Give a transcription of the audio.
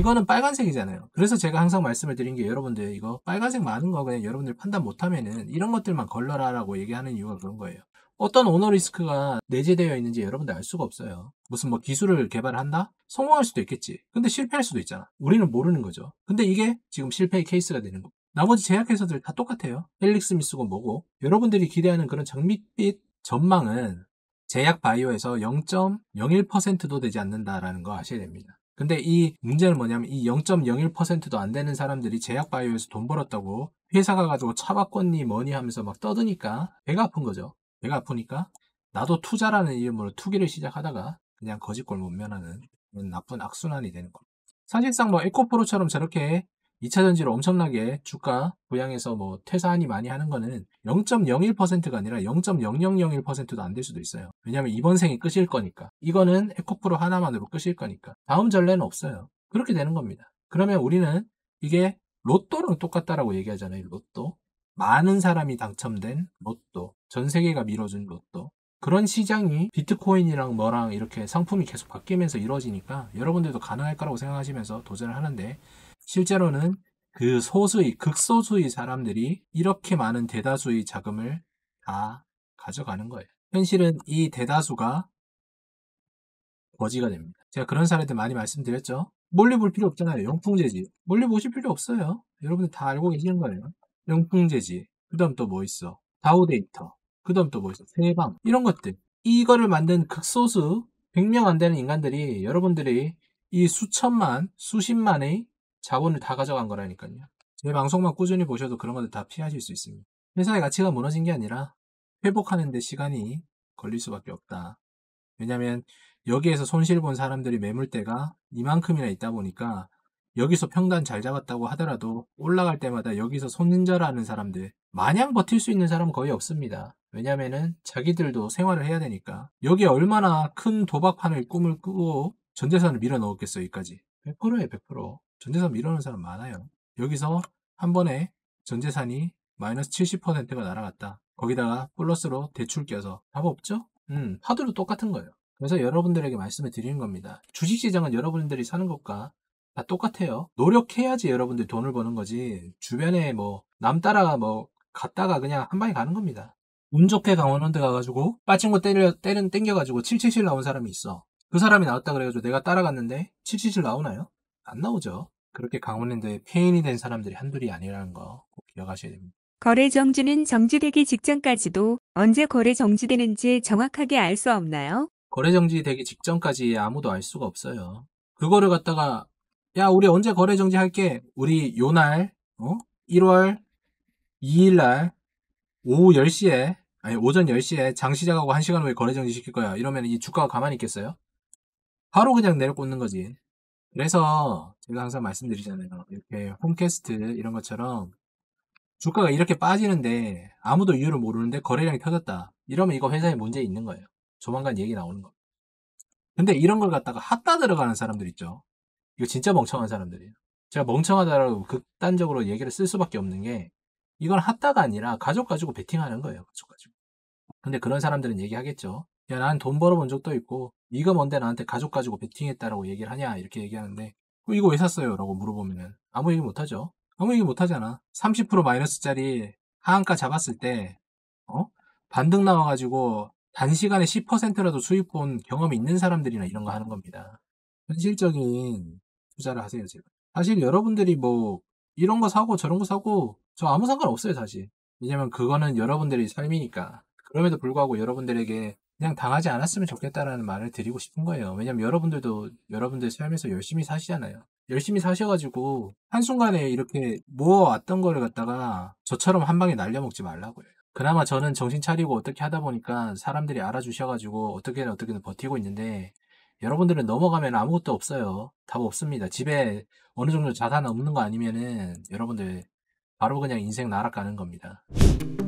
이거는 빨간색이잖아요. 그래서 제가 항상 말씀을 드린 게 여러분들 이거 빨간색 많은 거 그냥 여러분들 판단 못하면은 이런 것들만 걸러라라고 얘기하는 이유가 그런 거예요. 어떤 오너 리스크가 내재되어 있는지 여러분들 알 수가 없어요. 무슨 뭐 기술을 개발한다? 성공할 수도 있겠지. 근데 실패할 수도 있잖아. 우리는 모르는 거죠. 근데 이게 지금 실패의 케이스가 되는 거. 나머지 제약회사들 다 똑같아요. 헬릭스 미쓰고 뭐고. 여러분들이 기대하는 그런 장밋빛 전망은 제약 바이오에서 0.01%도 되지 않는다라는 거 아셔야 됩니다. 근데 이 문제는 뭐냐면 이 0.01%도 안 되는 사람들이 제약 바이오에서 돈 벌었다고 회사가 가지고 차 바꿨니 뭐니 하면서 막 떠드니까 배가 아픈 거죠. 배가 아프니까 나도 투자라는 이름으로 투기를 시작하다가 그냥 거짓골 못 면하는 나쁜 악순환이 되는 겁니다. 사실상 뭐 에코프로처럼 저렇게 2차전지로 엄청나게 주가 부양해서 뭐 퇴사하니 많이 하는 거는 0.01%가 아니라 0.0001%도 안 될 수도 있어요. 왜냐면 이번 생이 끝일 거니까. 이거는 에코프로 하나만으로 끝일 거니까. 다음 전례는 없어요. 그렇게 되는 겁니다. 그러면 우리는 이게 로또랑 똑같다라고 얘기하잖아요. 로또. 많은 사람이 당첨된 로또. 전 세계가 밀어준 로또. 그런 시장이 비트코인이랑 뭐랑 이렇게 상품이 계속 바뀌면서 이루어지니까 여러분들도 가능할 거라고 생각하시면서 도전을 하는데 실제로는 그 소수의, 극소수의 사람들이 이렇게 많은 대다수의 자금을 다 가져가는 거예요. 현실은 이 대다수가 거지가 됩니다. 제가 그런 사례들 많이 말씀드렸죠. 멀리 볼 필요 없잖아요. 영풍재지. 멀리 보실 필요 없어요. 여러분들 다 알고 계시는 거예요. 영풍재지. 그 다음 또 뭐 있어? 다우데이터. 그 다음 또 뭐 있어? 세방. 이런 것들. 이거를 만든 극소수 100명 안 되는 인간들이 여러분들이 이 수천만, 수십만의 자본을 다 가져간 거라니까요. 제 방송만 꾸준히 보셔도 그런 것들 다 피하실 수 있습니다. 회사의 가치가 무너진 게 아니라 회복하는 데 시간이 걸릴 수밖에 없다. 왜냐면 여기에서 손실 본 사람들이 매물대가 이만큼이나 있다 보니까 여기서 평단 잘 잡았다고 하더라도 올라갈 때마다 여기서 손절하는 사람들 마냥 버틸 수 있는 사람은 거의 없습니다. 왜냐면은 자기들도 생활을 해야 되니까 여기에 얼마나 큰 도박판을 꿈을 꾸고 전재산을 밀어 넣었겠어요. 여기까지 100%예요. 100%. 전재산 밀어넣은 사람 많아요. 여기서 한 번에 전재산이 마이너스 70%가 날아갔다. 거기다가 플러스로 대출 껴서 답 없죠? 파도도 똑같은 거예요. 그래서 여러분들에게 말씀을 드리는 겁니다. 주식시장은 여러분들이 사는 것과 다 똑같아요. 노력해야지 여러분들 돈을 버는 거지. 주변에 뭐 남 따라 뭐 갔다가 그냥 한 방에 가는 겁니다. 운 좋게 강원랜드 가가지고 빠진 거 땡겨가지고 777 나온 사람이 있어. 그 사람이 나왔다 그래가지고 내가 따라갔는데 777 나오나요? 안 나오죠. 그렇게 강원랜드에 폐인이 된 사람들이 한둘이 아니라는 거 꼭 기억하셔야 됩니다. 거래 정지는 정지되기 직전까지도 언제 거래 정지되는지 정확하게 알 수 없나요? 거래 정지되기 직전까지 아무도 알 수가 없어요. 그거를 갖다가 야 우리 언제 거래 정지할게. 우리 요날 1월 2일날 오후 10시에 아니 오전 10시에 장 시작하고 1시간 후에 거래 정지 시킬 거야. 이러면 이 주가가 가만히 있겠어요? 바로 그냥 내려꽂는 거지. 그래서 제가 항상 말씀드리잖아요. 이렇게 홈캐스트 이런 것처럼 주가가 이렇게 빠지는데 아무도 이유를 모르는데 거래량이 터졌다. 이러면 이거 회사에 문제 있는 거예요. 조만간 얘기 나오는 거. 근데 이런 걸 갖다가 핫다 들어가는 사람들 있죠. 이거 진짜 멍청한 사람들이에요. 제가 멍청하다라고 극단적으로 얘기를 쓸 수밖에 없는 게 이건 핫다가 아니라 가족 가지고 베팅하는 거예요. 가족 가지고. 근데 그런 사람들은 얘기하겠죠. 야, 난 돈 벌어본 적도 있고 이거 뭔데 나한테 가족 가지고 베팅했다라고 얘기를 하냐 이렇게 얘기하는데 이거 왜 샀어요? 라고 물어보면은 아무 얘기 못하죠. 아무 얘기 못하잖아. 30% 마이너스짜리 하한가 잡았을 때 반등 나와가지고 단시간에 10%라도 수익 본 경험이 있는 사람들이나 이런 거 하는 겁니다. 현실적인 투자를 하세요, 제발. 사실 여러분들이 뭐 이런 거 사고 저런 거 사고 저 아무 상관없어요, 사실. 왜냐면 그거는 여러분들의 삶이니까. 그럼에도 불구하고 여러분들에게 그냥 당하지 않았으면 좋겠다라는 말을 드리고 싶은 거예요. 왜냐면 여러분들도 여러분들 삶에서 열심히 사시잖아요. 열심히 사셔가지고 한순간에 이렇게 모아왔던 거를 갖다가 저처럼 한 방에 날려먹지 말라고요. 그나마 저는 정신 차리고 어떻게 하다 보니까 사람들이 알아주셔가지고 어떻게든 버티고 있는데 여러분들은 넘어가면 아무것도 없어요. 답 없습니다. 집에 어느 정도 자산 없는 거 아니면은 여러분들 바로 그냥 인생 날아가는 겁니다.